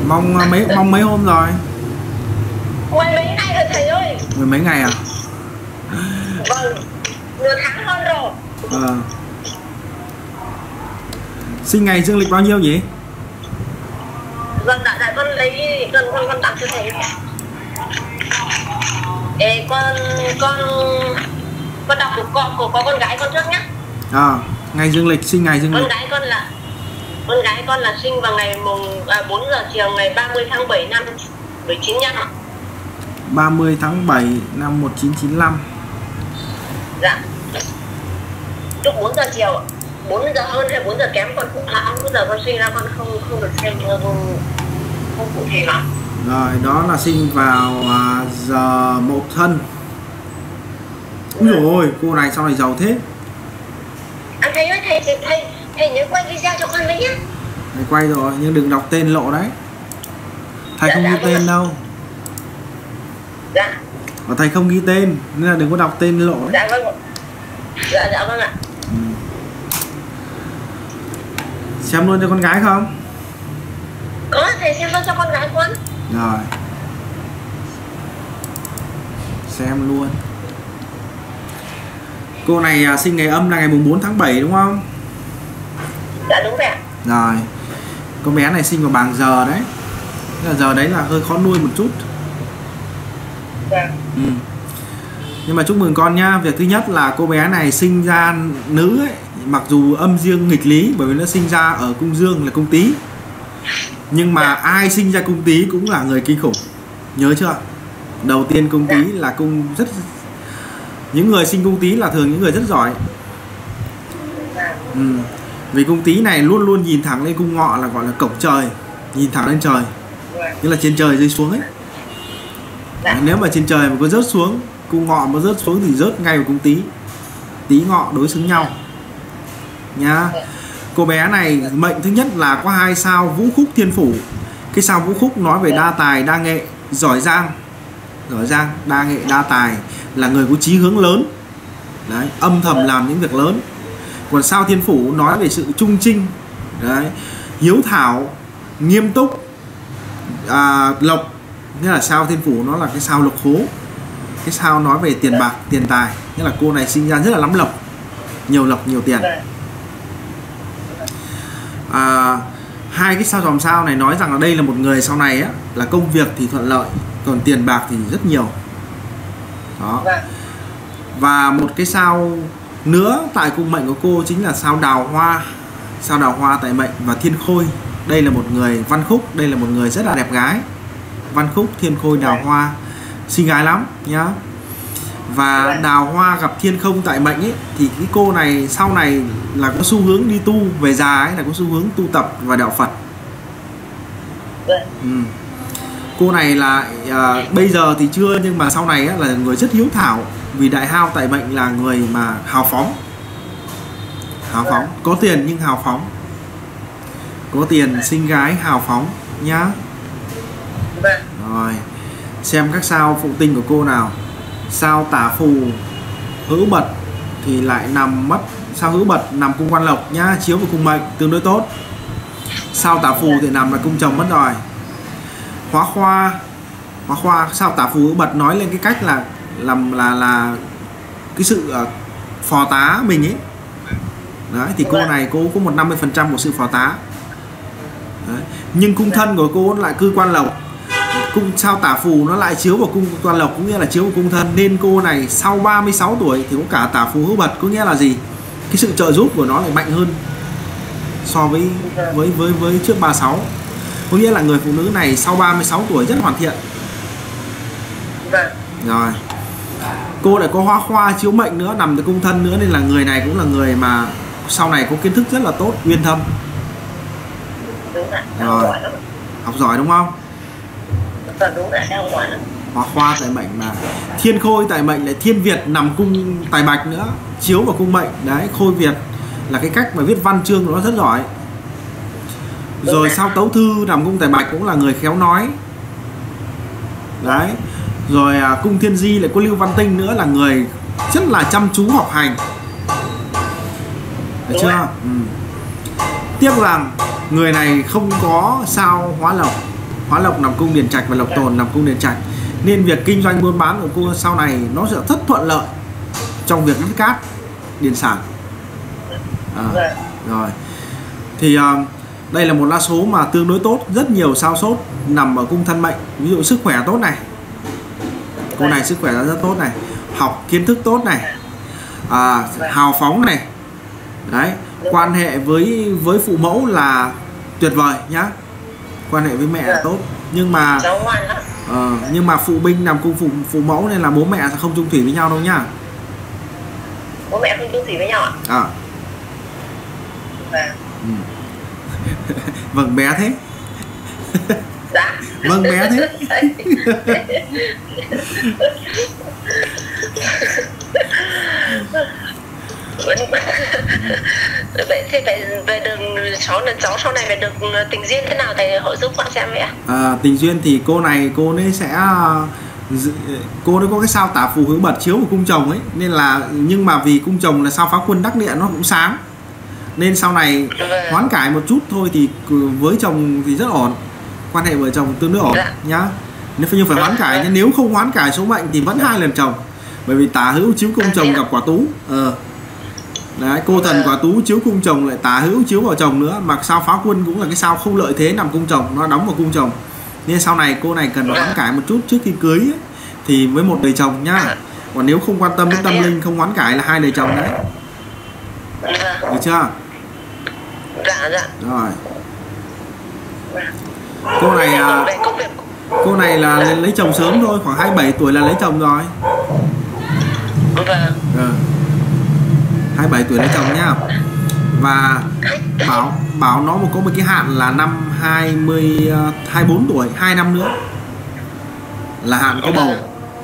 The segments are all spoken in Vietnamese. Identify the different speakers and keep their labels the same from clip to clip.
Speaker 1: Mong mấy hôm rồi?
Speaker 2: Mười mấy ngày rồi thầy ơi.
Speaker 1: Mười mấy ngày à?
Speaker 2: Vâng, nửa tháng hơn rồi.
Speaker 1: Sinh ngày dương lịch bao nhiêu nhỉ?
Speaker 2: Vâng, dạ con lấy con tặng cho thầy. Ê, con đọc của con gái con trước nhé.
Speaker 1: Ngày dương lịch, sinh ngày dương lịch.
Speaker 2: Con gái con là sinh vào ngày 4 giờ chiều ngày 30 tháng 7 năm 1995 ạ.
Speaker 1: 30 tháng 7 năm 1995.
Speaker 2: Dạ. Lúc 4 giờ chiều, 4 giờ hơn hay 4 giờ kém con cũng không giờ con sinh ra con không được xem không cụ thể lắm.
Speaker 1: Rồi, đó là sinh vào giờ Mậu Thân. Úi dồi ôi, cô này sau này giàu thế.
Speaker 2: Thầy ơi, thầy nhớ quay video cho con với nhé.
Speaker 1: Thầy quay rồi, nhưng đừng đọc tên lộ đấy. Thầy không ghi tên đâu.
Speaker 2: Dạ.
Speaker 1: Và thầy không ghi tên, nên là đừng có đọc tên lộ đấy.
Speaker 2: Dạ vâng. Dạ vâng ạ.
Speaker 1: Xem luôn cho con gái không?
Speaker 2: Có, thầy xem luôn cho con gái con.
Speaker 1: Rồi. Xem luôn. Cô này sinh ngày âm là ngày 4 tháng 7 đúng không?
Speaker 2: Dạ đúng vậy ạ.
Speaker 1: Rồi. Con bé này sinh vào bảng giờ đấy. Là giờ đấy là hơi khó nuôi một chút.
Speaker 2: Dạ.
Speaker 1: Nhưng mà chúc mừng con nhá. Việc thứ nhất là cô bé này sinh ra nữ ấy, mặc dù âm dương nghịch lý, bởi vì nó sinh ra ở cung dương là cung Tý. Nhưng mà ai sinh ra cung Tý cũng là người kinh khủng. Nhớ chưa? Đầu tiên cung Tý là cung rất... Những người sinh cung Tý là thường những người rất giỏi. Vì cung Tý này luôn luôn nhìn thẳng lên cung Ngọ, là gọi là cổng trời, nhìn thẳng lên trời, tức là trên trời rơi xuống ấy. Nếu mà trên trời mà có rớt xuống, cung Ngọ mà rớt xuống thì rớt ngay vào cung Tý. Tý Ngọ đối xứng nhau nhá. Cô bé này mệnh thứ nhất là có 2 sao Vũ Khúc Thiên Phủ. Cái sao Vũ Khúc nói về đa tài, đa nghệ, giỏi giang, đa nghệ, đa tài, là người có chí hướng lớn. Đấy, âm thầm làm những việc lớn. Còn sao Thiên Phủ nói về sự trung trinh, đấy, hiếu thảo, nghiêm túc, lộc. Nghĩa là sao Thiên Phủ nó là cái sao lộc khố. Cái sao nói về tiền bạc, tiền tài. Nghĩa là cô này sinh ra rất là lắm lộc, nhiều tiền. Hai cái sao dòm sao này nói rằng là đây là một người sau này á, là công việc thì thuận lợi, còn tiền bạc thì rất nhiều. Đó. Và một cái sao nữa tại cung mệnh của cô chính là sao Đào Hoa. Sao Đào Hoa tại mệnh và Thiên Khôi. Đây là một người văn khúc, đây là một người rất là đẹp gái. Văn khúc, Thiên Khôi, Đào Hoa, xinh gái lắm nhá. Và Đào Hoa gặp Thiên Không tại mệnh ấy, thì cái cô này sau này là có xu hướng đi tu, về già ấy là có xu hướng tu tập và đạo Phật. Cô này là bây giờ thì chưa, nhưng mà sau này á, là người rất hiếu thảo. Vì Đại Hao tại mệnh là người mà hào phóng, có tiền nhưng hào phóng, có tiền sinh gái hào phóng nhá. Rồi, xem các sao phụ tinh của cô nào. Sao Tả Phù Hữu Bật thì lại nằm mất. Sao Hữu Bật nằm cung Quan Lộc nhá, chiếu vào cung mệnh tương đối tốt. Sao Tả Phù thì nằm là cung chồng mất rồi. Hóa Khoa, sao Tả Phù Hữu Bật nói lên cái cách là cái sự phò tá mình ấy. Đấy, thì cô này cô có một 50% của sự phò tá. Đấy. Nhưng cung thân của cô lại cư Quan Lộc. Cung sao Tả Phù nó lại chiếu vào cung Quan Lộc, cũng nghĩa là chiếu vào cung thân, nên cô này sau 36 tuổi thì có cả Tả Phù Hữu Bật, có nghĩa là gì? Cái sự trợ giúp của nó lại mạnh hơn so với trước 36. Có nghĩa là người phụ nữ này sau 36 tuổi rất hoàn thiện. Rồi. Cô lại có Hóa Khoa chiếu mệnh nữa, nằm tại cung thân nữa, nên là người này cũng là người mà sau này có kiến thức rất là tốt, uyên thâm. Rồi. Học giỏi đúng không? Hóa Khoa tại mệnh mà. Thiên Khôi tại mệnh lại Thiên Việt nằm cung Tài Bạch nữa, chiếu vào cung mệnh. Đấy, Khôi Việt là cái cách mà viết văn chương của nó rất giỏi. Rồi sao Tấu Thư nằm cung Tài Bạch cũng là người khéo nói. Đấy. Rồi cung Thiên Di lại có Lưu Văn Tinh nữa, là người rất là chăm chú học hành. Được chưa? Tiếc rằng người này không có sao Hóa Lộc. Hóa Lộc nằm cung Điền Trạch và Lộc Tồn nằm cung Điền Trạch, nên việc kinh doanh buôn bán của cô sau này nó sẽ rất thuận lợi trong việc đất cát điền sản. Rồi thì đây là một lá số mà tương đối tốt, rất nhiều sao sốt nằm ở cung thân mệnh. Ví dụ sức khỏe tốt này, cô này sức khỏe rất tốt này, học kiến thức tốt này, hào phóng này, đấy, quan hệ với phụ mẫu là tuyệt vời nhá, quan hệ với mẹ là tốt. Nhưng mà phụ binh nằm cung phụ mẫu nên là bố mẹ sẽ không chung thủy với nhau đâu nhá.
Speaker 2: Bố mẹ không chung thủy với nhau ạ?
Speaker 1: Vâng, bé thế.
Speaker 2: Dạ.
Speaker 1: Vâng, bé thế.
Speaker 2: Vậy thì về đường cháu sau này phải được tình duyên thế nào thầy hội giúp con xem vậy ạ?
Speaker 1: Tình duyên thì cô này cô ấy sẽ có cái sao tả phù hữu bật chiếu của cung chồng ấy, nên là nhưng mà vì cung chồng là sao phá quân đắc địa nó cũng sáng, nên sau này hoán cải một chút thôi thì với chồng thì rất ổn, quan hệ vợ chồng tương đối ổn nhá. Nếu phải hoán cải, nhưng nếu không hoán cải số mệnh thì vẫn 2 lần chồng, bởi vì tả hữu chiếu cung chồng gặp quả tú. Đấy, cô thần quả tú chiếu cung chồng lại tả hữu chiếu vào chồng nữa, mà sao phá quân cũng là cái sao không lợi thế nằm cung chồng, nó đóng vào cung chồng, nên sau này cô này cần hoán cải một chút trước khi cưới ấy, thì với một đời chồng nhá. Còn nếu không quan tâm đến tâm linh, không hoán cải là 2 đời chồng đấy. Được chưa?
Speaker 2: Dạ.
Speaker 1: Rồi. Cô này là lấy chồng sớm thôi, khoảng 27 tuổi là lấy chồng rồi. 27 tuổi lấy chồng nhá. Và bảo nó có một cái hạn là năm 24 tuổi, 2 năm nữa là hạn có bầu.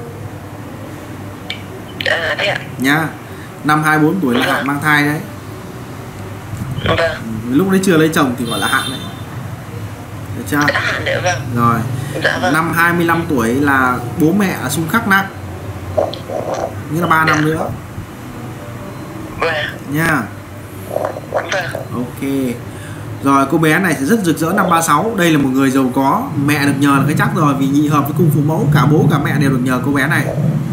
Speaker 1: Nhá. Năm 24 tuổi là hạn mang thai đấy. Lúc đấy chưa lấy chồng thì gọi là hạn đấy. Được chưa? Rồi. Năm 25 tuổi là bố mẹ xung khắc nặng, nghĩa là 3 năm nữa nha. Ok. Rồi cô bé này sẽ rất rực rỡ năm 36. Đây là một người giàu có, mẹ được nhờ là cái chắc rồi, vì nhị hợp với cung phụ mẫu, cả bố cả mẹ đều được nhờ cô bé này.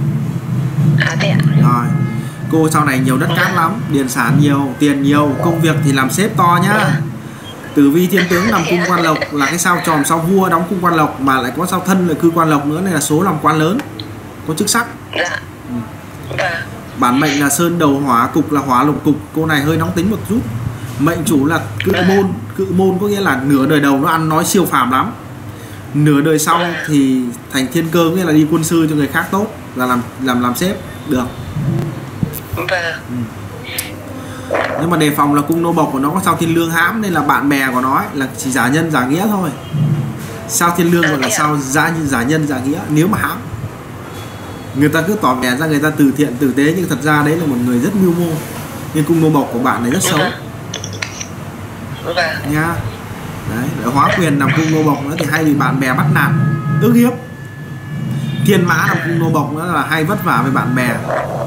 Speaker 1: Rồi cô sau này nhiều đất cát lắm, điền sản nhiều, tiền nhiều, công việc thì làm sếp to nhá. Tử vi thiên tướng nằm cung quan lộc là cái sao tròm sao vua đóng cung quan lộc, mà lại có sao thân là cư quan lộc nữa, nên là số làm quan lớn, có chức sắc. Bản mệnh là sơn đầu hỏa, cục là hỏa lục cục, cô này hơi nóng tính một chút. Mệnh chủ là cự môn có nghĩa là nửa đời đầu nó ăn nói siêu phàm lắm, nửa đời sau thì thành thiên cơ, nghĩa là đi quân sư cho người khác tốt, là làm sếp được. Nhưng mà đề phòng là cung nô bộc của nó có sao thiên lương hãm, nên là bạn bè của nó ấy, là chỉ giả nhân giả nghĩa thôi. Sao thiên lương gọi là sao giả nhân giả nghĩa, nếu mà hãm người ta cứ tỏ vẻ ra người ta từ thiện tử tế, nhưng thật ra đấy là một người rất mưu mô, nên cung nô bộc của bạn này rất xấu nha. Đấy, để hóa quyền nằm cung nô bộc nữa thì hay bị bạn bè bắt nạt ức hiếp. Thiên mã nằm cung nô bộc nữa là hay vất vả với bạn bè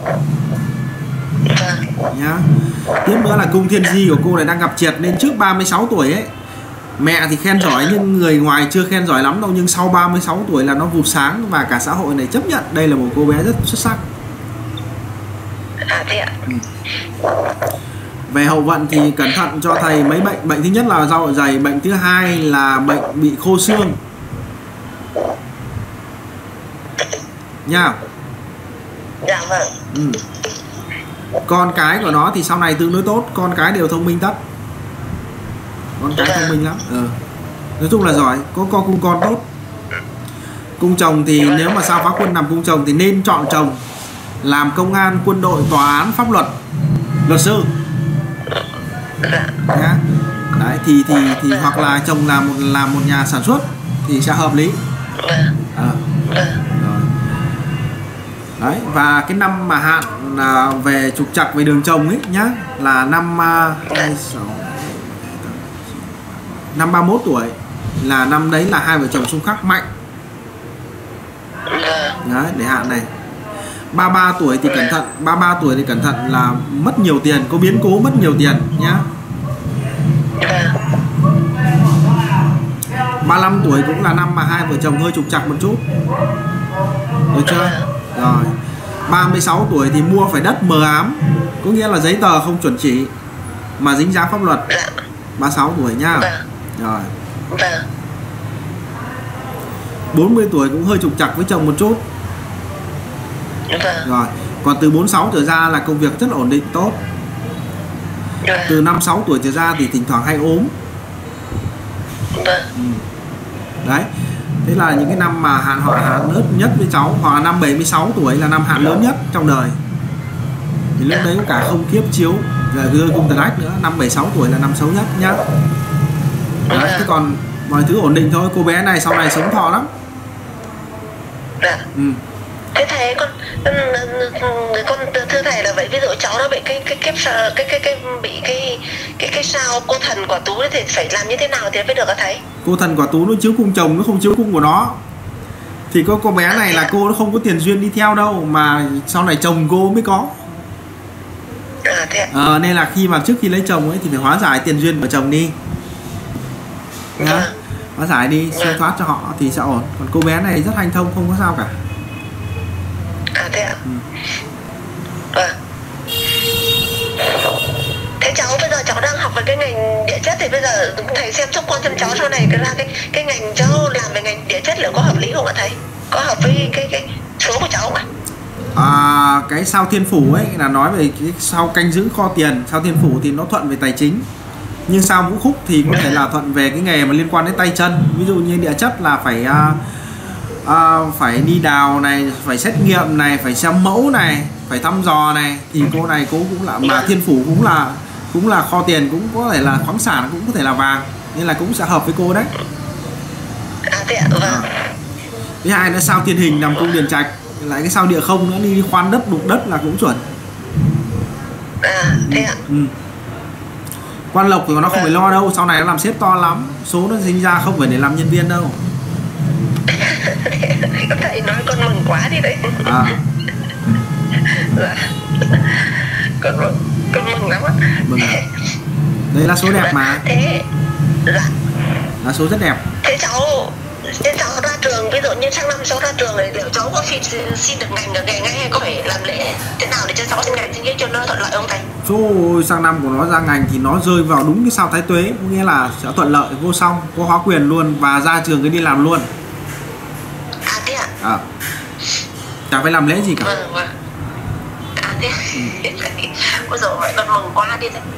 Speaker 1: nhá. Tiếp nữa là cung thiên di của cô này đang gặp triệt, nên trước 36 tuổi ấy mẹ thì khen giỏi, nhưng người ngoài chưa khen giỏi lắm đâu, nhưng sau 36 tuổi là nó vụt sáng, và cả xã hội này chấp nhận đây là một cô bé rất xuất sắc. Về hậu vận thì cẩn thận cho thầy mấy bệnh. Bệnh thứ nhất là do dạ dày, bệnh thứ hai là bệnh bị khô xương nha.
Speaker 2: Dạ vâng.
Speaker 1: Con cái của nó thì sau này tương đối tốt, con cái đều thông minh tất, con cái thông minh lắm. Nói chung là giỏi, có cung con tốt. Cung chồng thì nếu mà sao phá quân nằm cung chồng thì nên chọn chồng làm công an, quân đội, tòa án, pháp luật, luật sư nhá. Đấy thì hoặc là chồng làm một nhà sản xuất thì sẽ hợp lý. Đấy, và cái năm mà hạn về trục trặc về đường chồng ấy nhá, là năm 31 tuổi, là năm đấy là hai vợ chồng xung khắc mạnh. Đấy, để hạn này. 33 tuổi thì cẩn thận, 33 tuổi thì cẩn thận là mất nhiều tiền, có biến cố mất nhiều tiền nhá. 35 tuổi cũng là năm mà hai vợ chồng hơi trục trặc một chút, được chưa? Rồi 36 tuổi thì mua phải đất mờ ám, có nghĩa là giấy tờ không chuẩn chỉ mà dính dáng pháp luật. 36 tuổi nhá. Rồi 40 tuổi cũng hơi trục trặc với chồng một chút. Rồi còn từ 46 trở ra là công việc rất ổn định tốt. Từ 56 tuổi trở ra thì thỉnh thoảng hay ốm. Đấy, thế là những cái năm mà họ hạn lớn nhất với cháu. Hoặc là năm 76 tuổi là năm hạn lớn nhất trong đời. Thì lúc đấy có cả không kiếp chiếu là gưa cung tờ đách nữa. Năm 76 tuổi là năm xấu nhất nhá. Đấy, thế còn mọi thứ ổn định thôi. Cô bé này sau này sống thọ lắm.
Speaker 2: Thế thầy con thưa thầy là vậy, ví dụ cháu nó bị cái sao cô thần quả tú thì phải làm như thế nào thì mới được hả thầy?
Speaker 1: Cô thần quả tú nó chiếu cung chồng, nó không chiếu cung của nó. Thì cô bé này là cô nó không có tiền duyên đi theo đâu, mà sau này chồng cô mới có. Nên là khi mà trước khi lấy chồng ấy thì phải hóa giải tiền duyên của chồng đi nhá. Hóa giải đi, siêu thoát cho họ thì sẽ ổn. Còn cô bé này rất hanh thông, không có sao cả.
Speaker 2: Thế ạ? Thế cháu bây giờ cháu đang học về cái ngành địa chất thì bây giờ thầy xem giúp con xem cháu sau này cái ngành cháu làm về ngành địa chất liệu có hợp lý không ạ thầy? Có hợp với cái số của cháu không ạ?
Speaker 1: Cái sao thiên phủ ấy là nói về cái sao canh giữ kho tiền. Sao thiên phủ thì nó thuận về tài chính, nhưng sao ngũ khúc thì có thể là thuận về cái nghề mà liên quan đến tay chân. Ví dụ như địa chất là phải đi đào này, phải xét nghiệm này, phải xem mẫu này, phải thăm dò này. Thì cô này cô cũng là, mà thiên phủ cũng là kho tiền, cũng có thể là khoáng sản, cũng có thể là vàng, nên là cũng sẽ hợp với cô đấy. Thứ hai nữa sao thiên hình nằm cung điền trạch, lại cái sao địa không nữa, đi khoan đất đục đất là cũng chuẩn. Quan lộc thì nó không phải lo đâu, sau này nó làm sếp to lắm, số nó sinh ra không phải để làm nhân viên đâu.
Speaker 2: Thầy nói con mừng quá đi đấy. Con mừng lắm á.
Speaker 1: Đấy là số đẹp mà.
Speaker 2: Thế
Speaker 1: là số rất đẹp.
Speaker 2: Thế cháu ra trường, ví dụ như sang năm cháu ra trường thì liệu cháu có xin được ngành nghề ngay hay có phải làm lễ thế nào để cho cháu xin ngành xin cho nó thuận lợi không thầy?
Speaker 1: Rồi sang năm của nó ra ngành thì nó rơi vào đúng cái sao thái tuế, có nghĩa là sẽ thuận lợi vô song, có hóa quyền luôn và ra trường cái đi làm luôn.
Speaker 2: Thế ạ?
Speaker 1: Chả phải làm lễ gì cả.
Speaker 2: Thế ôi dồi vậy con mừng quá đi đấy.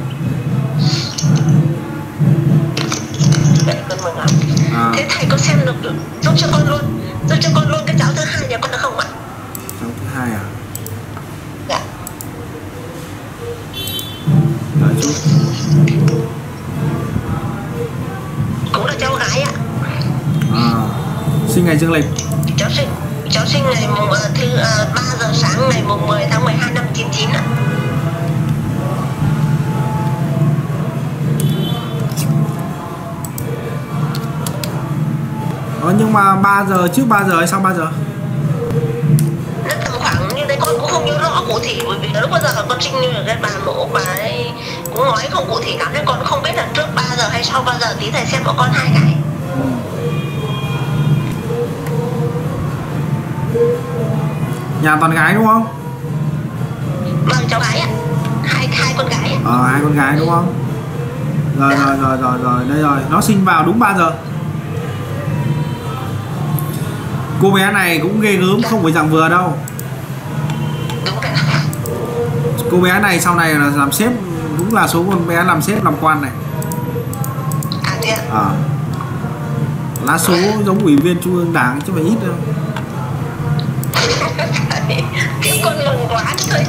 Speaker 2: Con mừng lắm. Thế thầy có xem được giúp cho con luôn cái cháu thứ hai nhà con được không ạ?
Speaker 1: Cháu thứ hai à?
Speaker 2: Dạ.
Speaker 1: Đợi chút.
Speaker 2: Cũng là cháu gái ạ.
Speaker 1: Sinh ngày dương lịch.
Speaker 2: Cháu sinh ngày 3 giờ sáng ngày 10 tháng 12 năm 99 ạ.
Speaker 1: Nhưng mà 3 giờ, trước 3 giờ hay sau 3 giờ?
Speaker 2: Nó tầm khoảng như đấy, con cũng không nhớ rõ cụ thể, bởi vì lúc bây giờ con sinh như cái bà mộ bà ấy cũng nói không cụ thể lắm nên con không biết là trước 3 giờ hay sau 3 giờ. Tí thầy xem của con hai cái.
Speaker 1: Nhà toàn gái đúng không?
Speaker 2: Vâng, cháu gái ạ. Hai con gái ạ.
Speaker 1: Hai con gái đúng không? Rồi, đây rồi. Nó sinh vào đúng 3 giờ. Cô bé này cũng ghê gớm, không phải dạng vừa đâu.
Speaker 2: Đúng rồi.
Speaker 1: Cô bé này sau này là làm sếp, đúng là số con bé làm sếp làm quan này. Lá số giống ủy viên Trung ương Đảng chứ phải ít đâu.
Speaker 2: Con mừng quá thôi.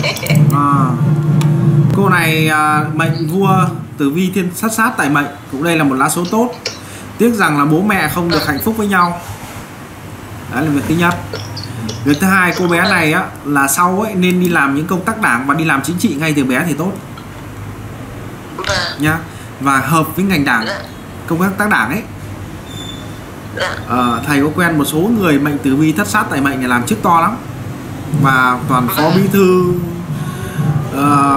Speaker 1: Cô này mệnh vua tử vi thiên sát tại mệnh, cũng đây là một lá số tốt. Tiếc rằng là bố mẹ không được hạnh phúc với nhau. Đấy là việc thứ nhất. Việc thứ hai, cô bé này á là sau ấy nên đi làm những công tác đảng và đi làm chính trị ngay từ bé thì tốt nhá, và hợp với ngành đảng, công tác đảng ấy. Thầy có quen một số người mệnh tử vi thất sát tại mệnh này làm chức to lắm, và toàn phó bí thư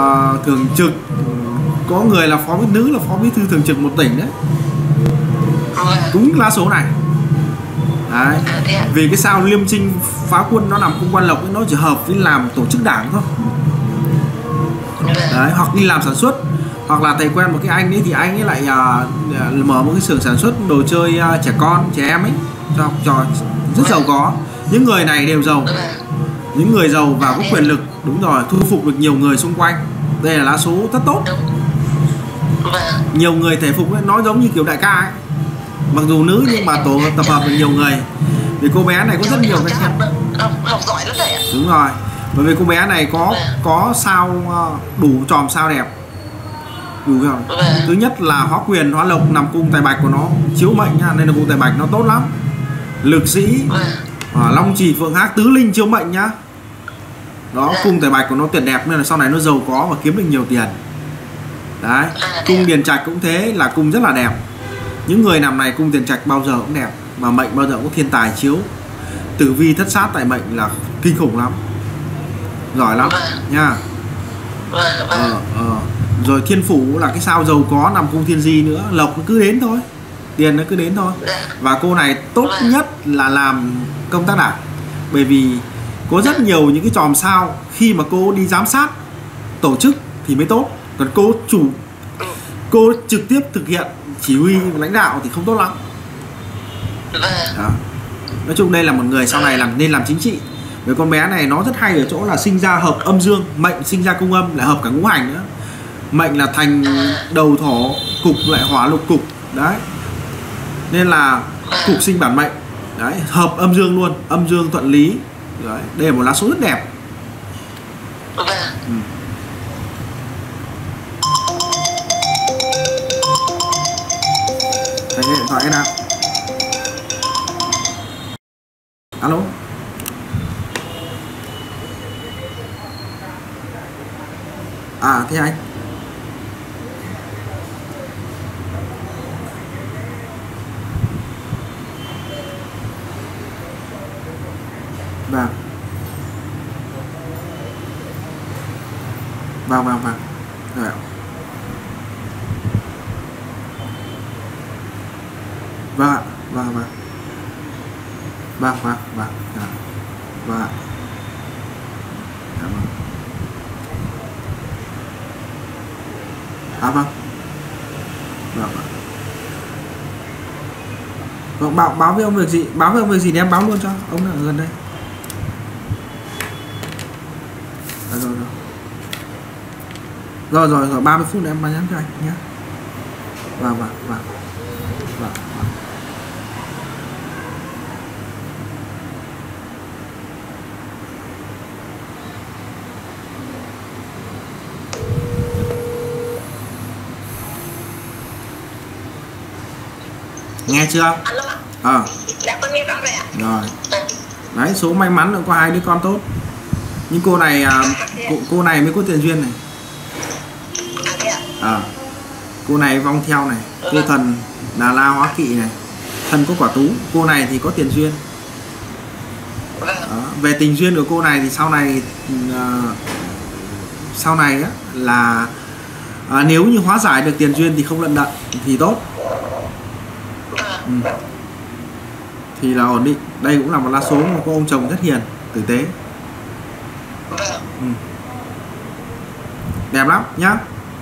Speaker 1: thường trực, có người là phó bí thư thường trực một tỉnh đấy. Đúng lá số này. Đấy. Vì cái sao Liêm Trinh phá quân nó nằm cung Quan Lộc ấy, nó chỉ hợp với làm tổ chức đảng thôi. Đấy, hoặc đi làm sản xuất, hoặc là thầy quen một cái anh ấy thì anh ấy lại mở một cái xưởng sản xuất đồ chơi trẻ con, trẻ em ấy, cho học trò rất giàu có. Những người này đều giàu, những người giàu và có quyền lực, đúng rồi, thu phục được nhiều người xung quanh. Đây là lá số rất tốt. Nhiều người thể phục ấy, nó giống như kiểu đại ca ấy. Mặc dù nữ nhưng mà tổ tập hợp được nhiều người. Vì cô bé này có rất nhiều cái
Speaker 2: học giỏi lắm thầy ạ.
Speaker 1: Đúng rồi. Bởi vì cô bé này có sao đủ chòm sao đẹp. Đủ không? Thứ nhất là hóa quyền, hóa lộc nằm cung tài bạch của nó chiếu mệnh nha, nên là cung tài bạch nó tốt lắm. Lực sĩ, long trì phượng hác tứ linh chiếu mệnh nhá. Đó, cung tài bạch của nó tuyệt đẹp nên là sau này nó giàu có và kiếm được nhiều tiền. Đấy, cung điền trạch cũng thế, là cung rất là đẹp. Những người nằm này cung điền trạch bao giờ cũng đẹp, mà mệnh bao giờ cũng có thiên tài chiếu. Tử vi thất sát tại mệnh là kinh khủng lắm, giỏi lắm nha. Rồi thiên phủ là cái sao giàu có nằm cung thiên di nữa, lộc nó cứ đến thôi, tiền nó cứ đến thôi. Và cô này tốt nhất là làm công tác đảng, bởi vì có rất nhiều những cái chòm sao khi mà cô đi giám sát tổ chức thì mới tốt, còn cô trực tiếp thực hiện chỉ huy lãnh đạo thì không tốt lắm. Đó. Nói chung đây là một người sau này nên làm chính trị. Với con bé này nó rất hay ở chỗ là sinh ra hợp âm dương, mệnh sinh ra cung âm lại hợp cả ngũ hành nữa. Mệnh là thành đầu thổ, cục lại hỏa lục cục. Đấy. Nên là cục sinh bản mệnh. Đấy, hợp âm dương luôn, âm dương thuận lý. Đấy, đây là một lá số rất đẹp. Đây, cái điện thoại cái nào. Alo. À thế anh. Vâng. Vâng. Rồi ạ. Vâng ạ. Vâng. Vâng. À vâng. Vâng, báo với ông việc gì? Báo với ông việc gì thì em báo luôn cho ông ở gần đây. Rồi 30 phút để em nhắn cho anh nhé. Vâng. Nghe chưa?
Speaker 2: Dạ con nghe rõ rồi ạ.
Speaker 1: Rồi. Đấy, số may mắn là có 2 đứa con tốt. Nhưng cô này cô này mới có tiền duyên này. Cô này vong theo này, cô thần Đà La Hóa Kỵ này, thần có quả tú. Cô này thì có tiền duyên. Đó. Về tình duyên của cô này thì sau này á, là nếu như hóa giải được tiền duyên thì không lận đận thì tốt. Thì là ổn định. Đây cũng là một lá số mà có ông chồng rất hiền, tử tế. Đẹp lắm nhá.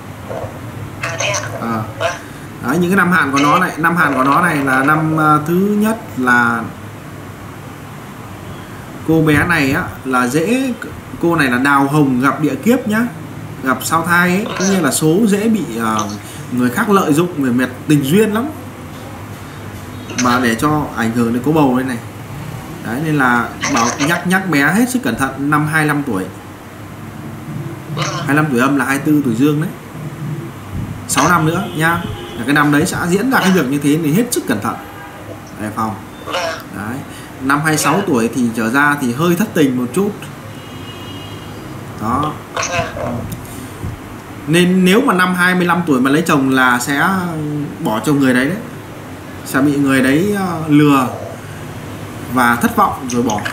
Speaker 1: Đấy, những cái năm hạn của nó này, năm hạn của nó này là năm thứ nhất là cô bé này á là dễ, cô này là đào hồng gặp địa kiếp nhá, gặp sao thai ấy, cũng như là số dễ bị người khác lợi dụng về mặt tình duyên lắm, mà để cho ảnh hưởng đến cô bầu đây này. Đấy, nên là bảo nhắc bé hết sức cẩn thận. Năm 25 tuổi, 25 tuổi âm là 24 tuổi dương đấy, 6 năm nữa nha. Là cái năm đấy sẽ diễn ra cái việc như thế thì hết sức cẩn thận, đề phòng. Đấy, năm 26 tuổi thì trở ra thì hơi thất tình một chút. Đó. Nên nếu mà năm 25 tuổi mà lấy chồng là sẽ bỏ chồng người đấy, sẽ bị người đấy lừa và thất vọng rồi bỏ.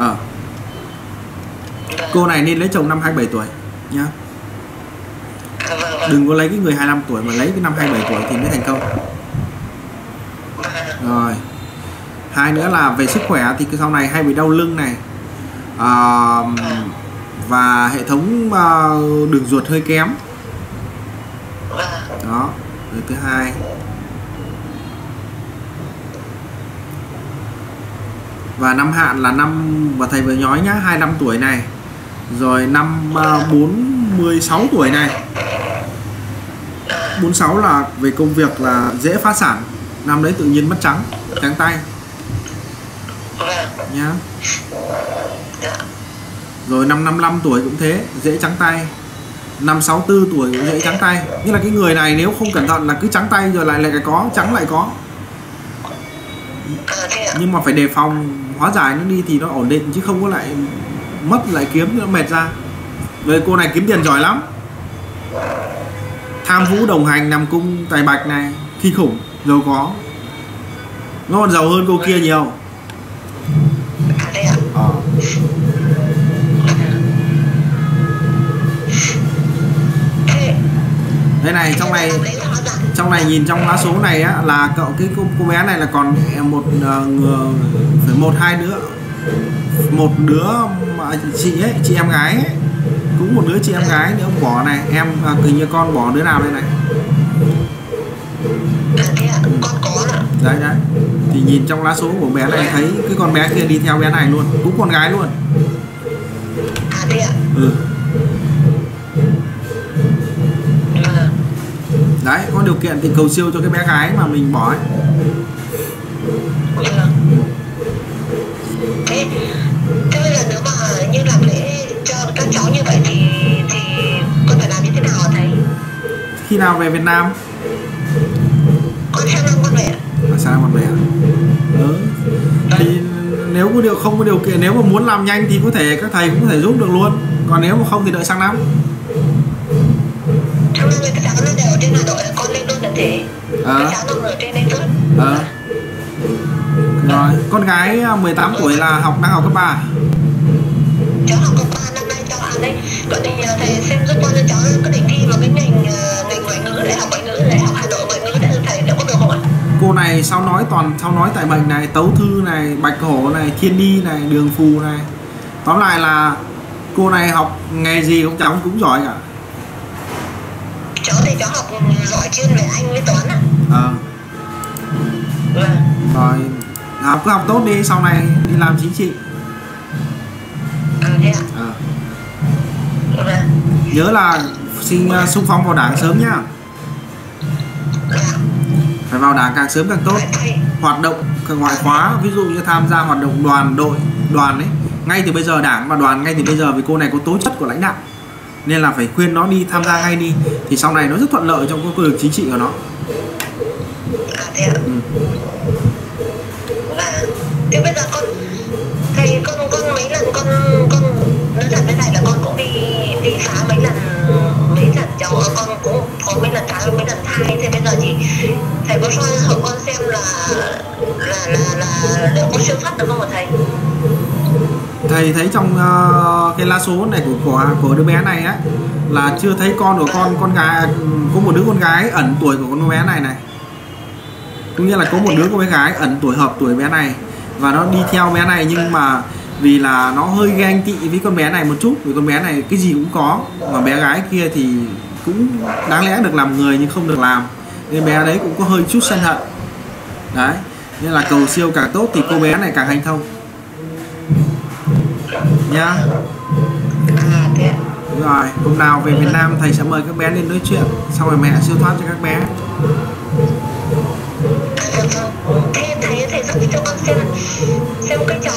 Speaker 1: Cô này nên lấy chồng năm 27 tuổi nhá. Đừng có lấy cái người 25 tuổi mà lấy cái năm 27 tuổi thì mới thành công. Rồi. Hai nữa là về sức khỏe thì cái sau này hay bị đau lưng này, và hệ thống đường ruột hơi kém. Đó. Rồi thứ hai. Và năm hạn là năm và thầy vừa nói nhá, 25 tuổi này. Rồi năm 46 tuổi này. 46 là về công việc là dễ phá sản. Năm đấy tự nhiên mất trắng tay nhá. Rồi năm 55 tuổi cũng thế, dễ trắng tay. Năm 64 tuổi cũng dễ trắng tay. Như là cái người này nếu không cẩn thận là cứ trắng tay rồi lại có, trắng lại có. Nhưng mà phải đề phòng, hóa giải nó đi thì nó ổn định, chứ không có lại mất lại kiếm nó mệt ra. Với cô này kiếm tiền giỏi lắm. Tham vũ đồng hành nằm cung tài bạch này, khi khủng, giàu có. Nó còn giàu hơn cô kia nhiều. Đây này, trong này nhìn trong lá số này á, là cậu cái cô bé này là còn một hai đứa, một đứa mà chị em gái ấy. Cũng một đứa chị em gái nữa ông bỏ này, em hình như con bỏ đứa nào đây này. Đấy đấy. Thì nhìn trong lá số của bé này thấy cái con bé kia đi theo bé này luôn, cũng con gái luôn. Đấy, có điều kiện thì cầu siêu cho cái bé gái mà mình bỏ ấy.
Speaker 2: Thế bây giờ nếu mà như làm lễ cho các cháu như vậy thì con phải làm như thế nào hả thầy?
Speaker 1: Khi nào về Việt Nam?
Speaker 2: Con sang năm con về.
Speaker 1: Sang năm con về. Thì nếu có không có điều kiện, nếu mà muốn làm nhanh thì có thể các thầy cũng có thể giúp được luôn. Còn nếu mà không thì đợi sang năm.
Speaker 2: Sang năm thì các cháu nó đều ở trên Hà Nội, con lên luôn là thế. Các cháu nó ở trên đây thôi.
Speaker 1: Rồi, con gái 18 tuổi là đang học cấp 3.
Speaker 2: Cháu học cấp 3 năm nay cháu đây. Vậy thì thầy xem giúp con cho cháu có định thi vào cái ngành ngoại ngữ, đại học Hà Nội ngoại ngữ để thầy đã có được không ạ?
Speaker 1: Cô này sao nói tại bệnh này, tấu thư này, bạch hổ này, thiên đi này, đường phù này. Tóm lại là cô này học nghề gì cũng cháu cũng giỏi cả.
Speaker 2: Cháu thì cháu học giỏi chuyên về Anh với toán ạ.
Speaker 1: Rồi cứ học tốt đi, sau này đi làm chính trị.
Speaker 2: Thế ạ?
Speaker 1: Nhớ là xung phong vào đảng sớm nhá. Phải vào đảng càng sớm càng tốt. Hoạt động ngoại khóa, ví dụ như tham gia hoạt động đoàn ấy, ngay từ bây giờ, đảng và đoàn ngay từ bây giờ, vì cô này có tố chất của lãnh đạo nên là phải khuyên nó đi tham gia ngay đi, thì sau này nó rất thuận lợi trong con đường chính trị của nó.
Speaker 2: Thế ạ? Thế bây giờ thầy con mấy lần con nói thật với thầy là con cũng đi phá mấy lần cháu, con cũng có mấy lần phá mấy lần thai. Thế bây giờ thì thầy có soi hộ con xem là liệu có siêu thoát được không hả thầy?
Speaker 1: Thầy thấy trong cái lá số này của đứa bé này á, là chưa thấy con của con gái, có một đứa con gái ẩn tuổi của con bé này. Có nghĩa là có một đứa con bé gái ẩn tuổi hợp tuổi bé này và nó đi theo bé này, nhưng mà vì là nó hơi ganh tị với con bé này một chút, vì con bé này cái gì cũng có mà bé gái kia thì cũng đáng lẽ được làm người nhưng không được làm, nên bé đấy cũng có hơi chút sân hận. Đấy, nên là cầu siêu càng tốt thì cô bé này càng hanh thông nhá. Rồi, hôm nào về Việt Nam thầy sẽ mời các bé lên nói chuyện, xong rồi mẹ siêu thoát cho các bé.
Speaker 2: Thế thầy giúp cho con xem cái cháu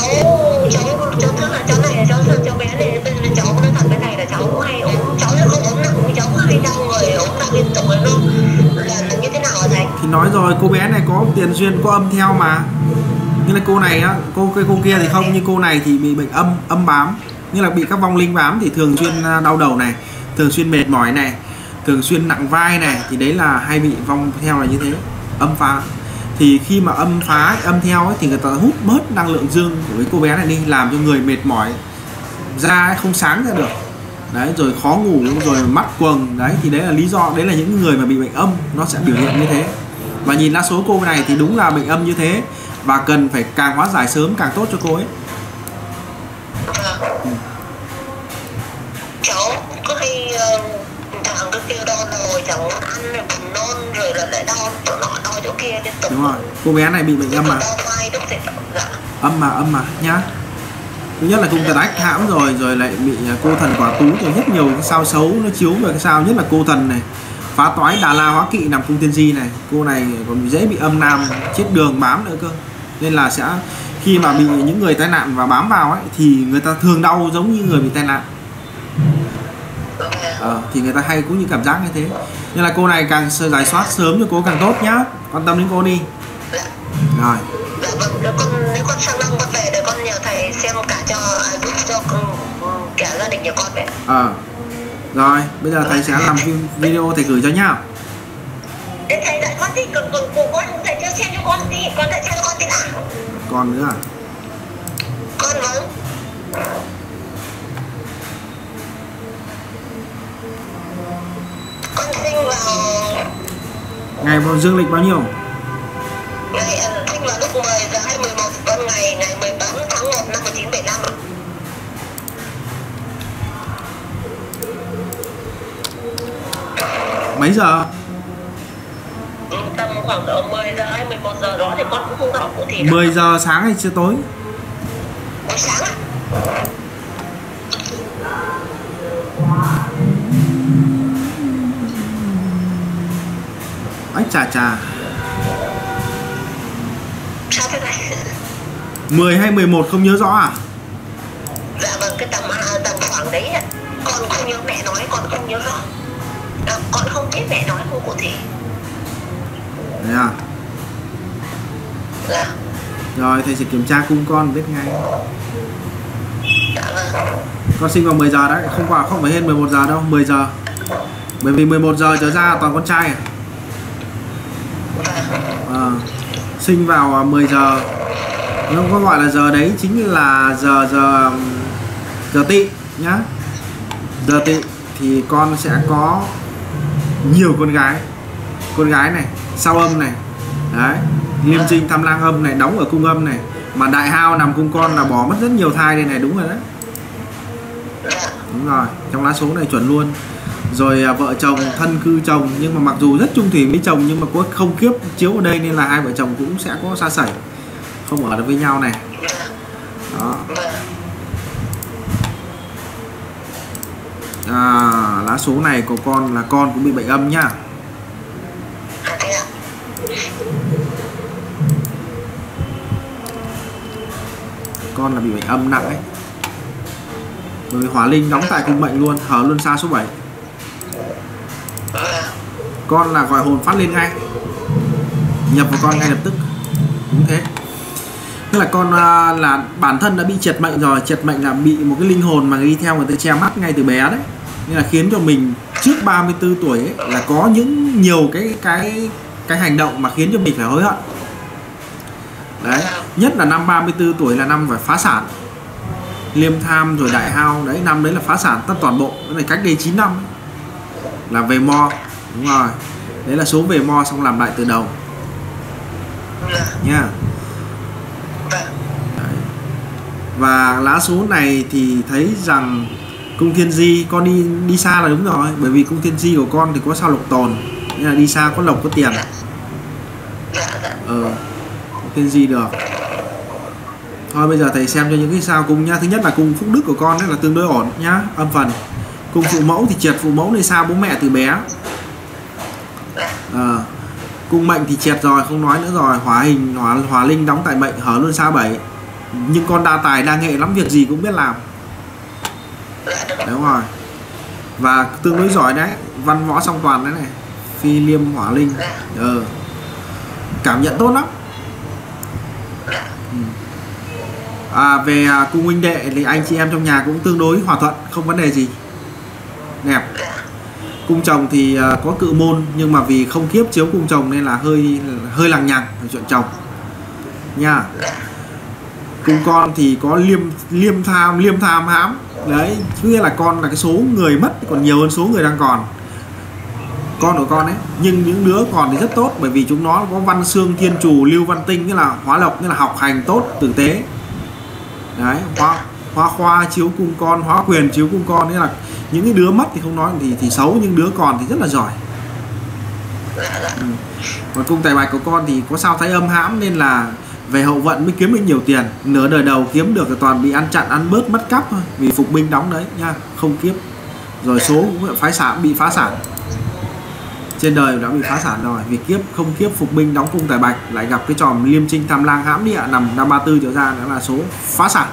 Speaker 2: này, cháu bé này, bây giờ cháu nói thật cái này là cháu cũng hay ốm, cháu không ốm nặng, cháu cũng hay đau người, ốm đau liên tục rồi luôn, là như thế nào hả thầy?
Speaker 1: Thì nói rồi, cô bé này có tiền duyên, có âm theo mà. Như là cô này á, cô kia thì không, như cô này thì bị bệnh âm bám, như là bị các vong linh bám thì thường xuyên đau đầu này, thường xuyên mệt mỏi này, thường xuyên nặng vai này, thì đấy là hay bị vong theo là như thế, âm phá. Thì khi mà âm theo ấy, thì người ta hút bớt năng lượng dương của cái cô bé này đi, làm cho người mệt mỏi, da không sáng ra được, đấy, rồi khó ngủ, rồi mắt quầng, đấy thì đấy là lý do, đấy là những người mà bị bệnh âm nó sẽ biểu hiện như thế. Và nhìn lá số cô này thì đúng là bệnh âm như thế, và cần phải càng hóa giải sớm càng tốt cho cô ấy.
Speaker 2: Cháu có hay thằng cứ kêu đau đầu, chẳng muốn ăn rồi buồn nôn, rồi là lại đau chỗ nọ đau chỗ kia liên tục.
Speaker 1: Đúng rồi, cô bé này bị bệnh âm mà. Âm mà nhá. Thứ nhất là cung thần ách hãm rồi lại bị cô thần quả tú, rồi rất nhiều cái sao xấu nó chiếu về cái sao, nhất là cô thần này, phá toái Đà La Hóa Kỵ nằm cung tiên di này, cô này còn dễ bị âm nam chết đường bám nữa cơ. Nên là sẽ khi mà bị những người tai nạn và bám vào ấy thì người ta thường đau giống như người bị tai nạn. Thì người ta hay cũng như cảm giác như thế. Nên là cô này càng giải soát sớm cho cô càng tốt nhá, quan tâm đến cô đi. Rồi.
Speaker 2: Nếu con sang năm con về để con nhờ thầy xem cả giúp cho cả gia đình nhà con vậy.
Speaker 1: Rồi, bây giờ thầy sẽ làm video thầy gửi cho nhá.
Speaker 2: Để thầy dạy con tí, còn con thầy chưa xem cho con tí, con thầy xem cho con tí nào.
Speaker 1: Con nữa à?
Speaker 2: Con vâng. Con sinh vào
Speaker 1: ngày dương lịch bao nhiêu?
Speaker 2: Ngày sinh vào lúc 10 giờ 11 con ngày 18 tháng 1 năm 1975.
Speaker 1: Mấy giờ?
Speaker 2: Tầm khoảng 10 giờ hay 11 giờ đó thì con cũng không rõ cụ thể.
Speaker 1: 10 giờ sáng hay chưa tối?
Speaker 2: Buổi sáng ạ.
Speaker 1: Ách chà.
Speaker 2: Sao thế này?
Speaker 1: 10 hay 11 không nhớ rõ à?
Speaker 2: Dạ vâng, cái tầm khoảng đấy ạ. Con không nhớ mẹ nói, con không nhớ rõ. Con không biết mẹ nói không cụ thể.
Speaker 1: Đấy à?
Speaker 2: Dạ.
Speaker 1: Rồi thầy sẽ kiểm tra cung con biết ngay.
Speaker 2: Dạ vâng.
Speaker 1: Con sinh vào 10 giờ đấy, không phải hơn 11 giờ đâu, 10 giờ. Bởi vì 11 giờ trở ra toàn con trai à? Sinh vào 10 giờ. Nó có gọi là giờ đấy chính là giờ tỵ nhá. Giờ tỵ thì con sẽ có nhiều con gái này, sao âm này, đấy, liêm trinh tham lang âm này, đóng ở cung âm này, mà đại hao nằm cung con là bỏ mất rất nhiều thai đây này, đúng rồi đấy. Đúng rồi, trong lá số này chuẩn luôn. Rồi vợ chồng thân cư chồng, nhưng mà mặc dù rất chung thủy với chồng nhưng mà có không kiếp chiếu ở đây nên là hai vợ chồng cũng sẽ có xa xẩy, không ở được với nhau này. Đó. Lá số này của con là con cũng bị bệnh âm nhá. Con là bị bệnh âm nặng ấy. Rồi hỏa linh đóng tại cung mệnh luôn, hở luôn xa số 7. Con là gọi hồn phát lên ngay, nhập vào con ngay lập tức. Đúng thế. Tức là con là bản thân đã bị triệt mệnh rồi. Triệt mệnh là bị một cái linh hồn mà đi theo người ta che mắt ngay từ bé đấy. Nên là khiến cho mình trước 34 tuổi ấy, là có nhiều cái hành động mà khiến cho mình phải hối hận. Đấy, nhất là năm 34 tuổi là năm phải phá sản. Liêm tham rồi đại hao, đấy năm đấy là phá sản tất toàn bộ. Cái này cách đây 9 năm ấy. Là về mo. Đúng rồi. Đấy là số về mo xong làm lại từ đầu nha. Và lá số này thì thấy rằng cung thiên di con đi xa là đúng rồi, bởi vì cung thiên di của con thì có sao lộc tồn, nên là đi xa có lộc có tiền. Cung thiên di được. Thôi bây giờ thầy xem cho những cái sao cung nhá. Thứ nhất là cung phúc đức của con đấy là tương đối ổn nhá, âm phần. Cung phụ mẫu thì triệt phụ mẫu này xa bố mẹ từ bé. Cung mệnh thì triệt rồi, không nói nữa rồi. Hỏa linh đóng tại mệnh, hở luôn xa 7. Nhưng con đa tài đa nghệ lắm, việc gì cũng biết làm. Đúng rồi. Và tương đối giỏi đấy, văn võ song toàn đấy này. Phi liêm hỏa linh. Cảm nhận tốt lắm. Về cung huynh đệ thì anh chị em trong nhà cũng tương đối hòa thuận, không vấn đề gì. Đẹp. Cung chồng thì có cự môn, nhưng mà vì không kiếp chiếu cung chồng nên là hơi lằng nhằng ở chuyện chồng nha. Cung con thì có liêm tham hãm. Đấy, nghĩa là con là cái số người mất còn nhiều hơn số người đang còn. Con của con ấy, nhưng những đứa còn thì rất tốt, bởi vì chúng nó có văn xương thiên trù lưu văn tinh, nghĩa là hóa lộc, nghĩa là học hành tốt tử tế. Đấy, hóa khoa chiếu cung con, hóa quyền chiếu cung con, nghĩa là những cái đứa mất thì không nói thì xấu, nhưng đứa còn thì rất là giỏi. Còn cung tài bạch của con thì có sao thái âm hãm, nên là về hậu vận mới kiếm được nhiều tiền. Nửa đời đầu kiếm được thì toàn bị ăn chặn ăn bớt mất cắp thôi, vì phục binh đóng đấy nha, không kiếp. Rồi số cũng bị phá sản. Trên đời đã bị phá sản rồi, vì kiếp không kiếp phục binh đóng cung tài bạch, lại gặp cái tròm liêm trinh tham lang hãm địa nằm năm 34 trở ra, nữa là số phá sản.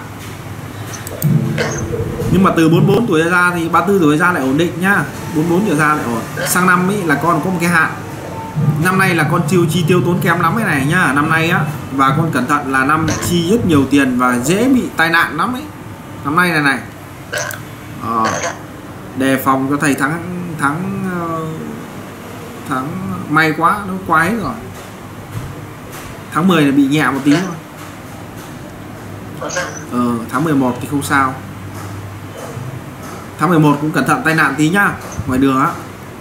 Speaker 1: Nhưng mà từ 44 tuổi ra thì 34 tuổi ra lại ổn định nhá, 44 trở ra lại ổn. Sang năm ấy là con có một cái hạn. Năm nay là con chi tiêu tốn kém lắm cái này nhá, năm nay á, và con cẩn thận là năm chi rất nhiều tiền và dễ bị tai nạn lắm ấy. Năm nay này đề phòng cho thầy thắng may quá, nó quá hết rồi. Tháng 10 là bị nhẹ một tí thôi. Tháng 11 thì không sao. Tháng 11 cũng cẩn thận tai nạn tí nhá, ngoài đường á.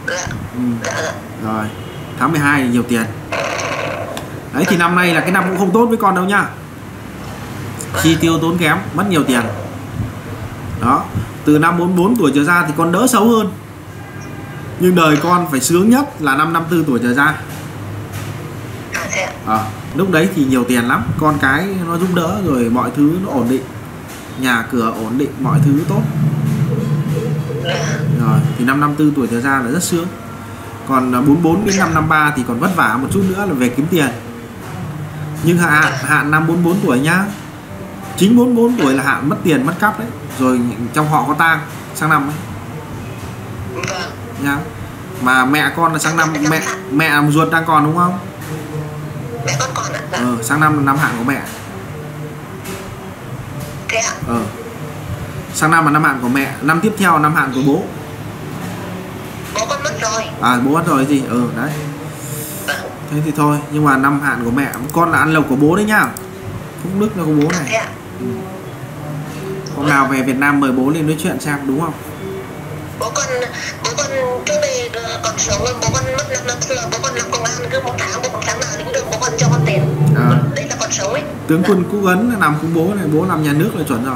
Speaker 1: Rồi, tháng 12 thì nhiều tiền. Đấy thì năm nay là cái năm cũng không tốt với con đâu nhá. Chi tiêu tốn kém, mất nhiều tiền. Đó, từ năm 44 tuổi trở ra thì con đỡ xấu hơn. Nhưng đời con phải sướng nhất là năm 54 tuổi trở ra. Lúc đấy thì nhiều tiền lắm, con cái nó giúp đỡ, rồi mọi thứ nó ổn định, nhà cửa ổn định, mọi thứ tốt. Rồi thì năm 54 tuổi trở ra là rất sướng. Còn 44 đến năm 53 thì còn vất vả một chút nữa là về kiếm tiền. Nhưng hạn năm 44 tuổi nhá. Chính 44 tuổi là hạn mất tiền mất cắp đấy. Rồi trong họ có tang sang năm ấy nhá. Mà mẹ con là sang năm, mẹ ruột đang còn đúng không?
Speaker 2: Mẹ con còn ạ.
Speaker 1: Sang năm là năm hạn của mẹ.
Speaker 2: Thế ạ?
Speaker 1: Sang năm là năm hạn của mẹ, năm tiếp theo là năm hạn của bố.
Speaker 2: Bố con mất rồi.
Speaker 1: Bố mất rồi gì? Đấy. Thế thì thôi, nhưng mà năm hạn của mẹ, con là ăn lộc của bố đấy nhá. Phúc đức là của bố này.
Speaker 2: Thế ạ?
Speaker 1: Hôm nào về Việt Nam mời bố lên nói chuyện xem, đúng không?
Speaker 2: Bố con trước đây còn sống, bố con mất 5 năm xưa, bố con làm công an cứ một tháng nào thì cũng được bố con cho con tiền. Đấy là còn sống ấy. Tướng
Speaker 1: quân Quốc Ấn nằm cùng bố này, bố làm nhà nước là chuẩn rồi.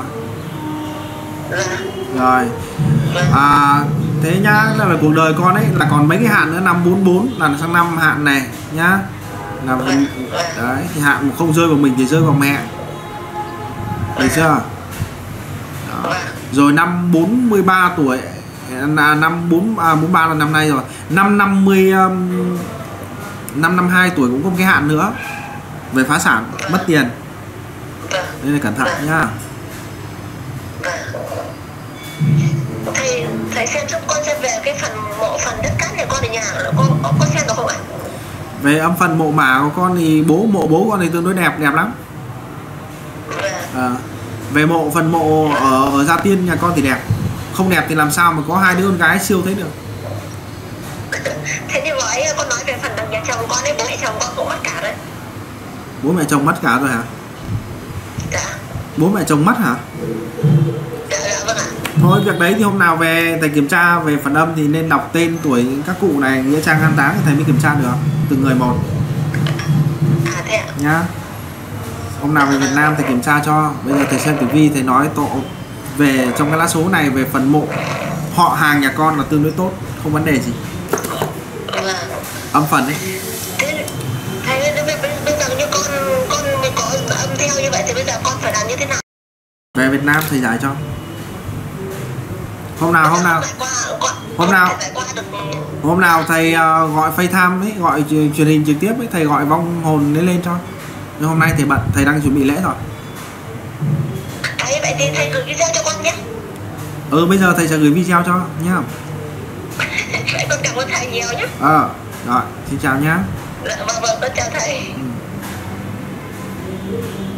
Speaker 1: Rồi. Thế nhá, là cuộc đời con ấy là còn mấy cái hạn nữa, năm 44 là sang năm hạn này nhá. Đấy, thì hạn không rơi vào mình thì rơi vào mẹ. Được chưa? Rồi năm 43 tuổi, năm 43 là năm nay rồi. Năm 52 tuổi cũng có một cái hạn nữa về phá sản, mất tiền. Đây là cẩn thận nhá.
Speaker 2: Thầy xem giúp con xem về cái phần mộ phần đất cát nhà con ở nhà, con xem được không ạ?
Speaker 1: Về âm phần mộ mả của con thì mộ bố con thì tương đối đẹp lắm. Về phần mộ ở Gia Tiên nhà con thì đẹp. Không đẹp thì làm sao mà có hai đứa con gái siêu thế được.
Speaker 2: Thế như vậy con nói về phần đằng nhà chồng con ấy, bố mẹ chồng con cũng mất cả đấy.
Speaker 1: Bố mẹ chồng mất cả rồi hả?
Speaker 2: Dạ.
Speaker 1: Bố mẹ chồng mất hả?
Speaker 2: Dạ vâng ạ.
Speaker 1: Thôi việc đấy thì hôm nào về thầy kiểm tra về phần âm thì nên đọc tên tuổi các cụ này, nghĩa trang an táng thầy mới kiểm tra được từng người một.
Speaker 2: Thế ạ.
Speaker 1: Nhá. Hôm nào về Việt Nam thầy kiểm tra cho. Bây giờ thầy xem tử vi, thầy nói về trong cái lá số này về phần mộ họ hàng nhà con là tương đối tốt, không vấn đề gì. Âm phần ấy.
Speaker 2: Thế bây giờ như con mới có âm theo như vậy thì bây giờ con phải làm như thế nào?
Speaker 1: Về Việt Nam thầy giải cho. Hôm nào thầy gọi FaceTime ấy, gọi truyền hình trực tiếp ấy, thầy gọi vong hồn lên cho. Nhưng hôm nay thầy bận, thầy đang chuẩn bị lễ rồi.
Speaker 2: Vậy thì thầy gửi video cho con nhé.
Speaker 1: Bây giờ thầy sẽ gửi video cho nhá.
Speaker 2: Vậy con cảm ơn thầy nhiều nhé.
Speaker 1: Rồi, xin chào nhá.
Speaker 2: Vâng, con chào thầy.